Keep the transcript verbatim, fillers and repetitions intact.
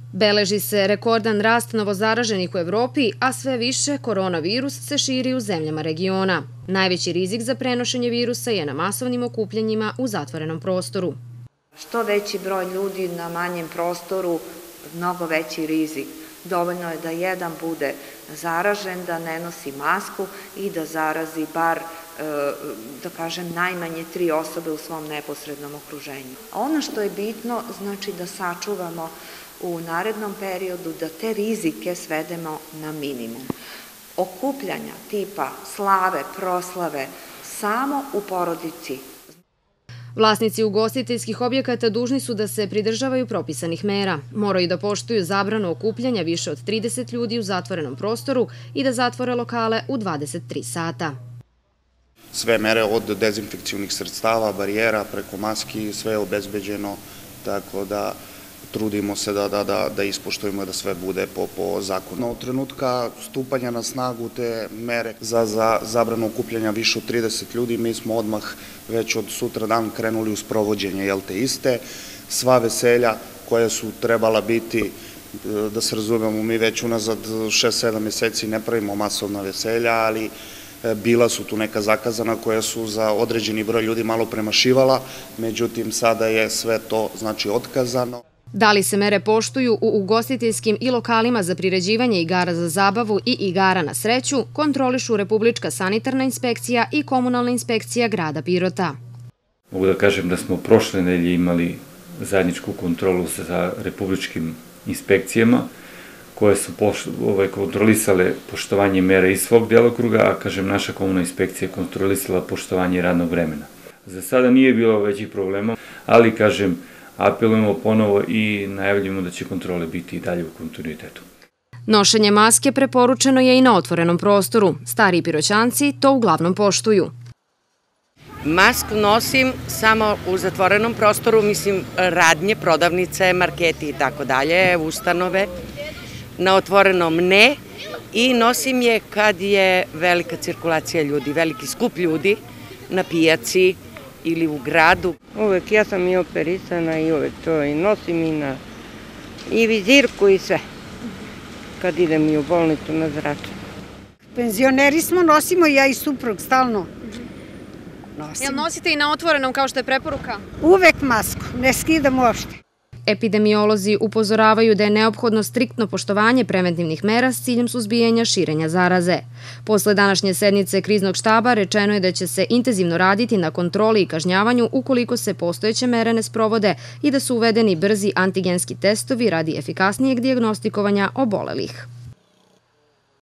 Beleži se rekordan rast novozaraženih u Evropi, a sve više koronavirus se širi u zemljama regiona. Najveći rizik za prenošenje virusa je na masovnim okupljanjima u zatvorenom prostoru. Što veći broj ljudi na manjem prostoru, mnogo veći rizik. Dovoljno je da jedan bude zaražen, da ne nosi masku i da zarazi bar, da kažem, najmanje tri osobe u svom neposrednom okruženju. Ono što je bitno, znači da sačuvamo u narednom periodu, da te rizike svedemo na minimum. Okupljanja tipa slave, proslave, samo u porodici. Vlasnici ugostiteljskih objekata dužni su da se pridržavaju propisanih mera. Moraju da poštuju zabranu okupljanja više od trideset ljudi u zatvorenom prostoru i da zatvore lokale u dvadeset tri sata. Sve mere od dezinfekcijnih sredstava, barijera, preko maski, sve je obezbeđeno, tako da trudimo se da, da, da, da ispoštujemo da sve bude po, po zakonu. Od trenutka stupanja na snagu te mere za, za zabranu okupljanja više od trideset ljudi, mi smo odmah već od sutra dan krenuli u sprovođenje, jel te iste. Sva veselja koja su trebala biti, da se razumemo, mi već unazad šest sedam meseci ne pravimo masovna veselja, ali bila su tu neka zakazana koja su za određeni broj ljudi malo premašivala, međutim sada je sve to znači otkazano. Da li se mere poštuju u ugostiteljskim i lokalima za priređivanje igara za zabavu i igara na sreću, kontrolišu Republička sanitarna inspekcija i Komunalna inspekcija grada Pirota. Mogu da kažem da smo prošle nedelje imali zajedničku kontrolu sa republičkim inspekcijama koje su kontrolisale poštovanje mera iz svog delokruga, a kažem naša komunalna inspekcija kontrolisala poštovanje radnog vremena. Za sada nije bilo većih problema, ali kažem apelujemo ponovo i najavljujemo da će kontrole biti i dalje u kontinuitetu. Nošenje maske preporučeno je i na otvorenom prostoru. Stariji Piroćanci to uglavnom poštuju. Masku nosim samo u zatvorenom prostoru, mislim radnje, prodavnice, marketi i tako dalje, ustanove. Na otvorenom ne i nosim je kad je velika cirkulacija ljudi, veliki skup ljudi na pijaci ili u gradu. Uvek, ja sam i operisana i uvek to i nosim i na i vizirku i sve, kad idem i u bolnicu na zračenje. Penzioneri smo, nosimo ja i suprug stalno. Jel nosite i na otvorenom kao što je preporuka? Uvek masku, ne skidam uopšte. Epidemiolozi upozoravaju da je neophodno striktno poštovanje preventivnih mera s ciljem suzbijanja širenja zaraze. Posle današnje sednice kriznog štaba rečeno je da će se intenzivno raditi na kontroli i kažnjavanju ukoliko se postojeće mere ne sprovode i da su uvedeni brzi antigenski testovi radi efikasnijeg dijagnostikovanja obolelih.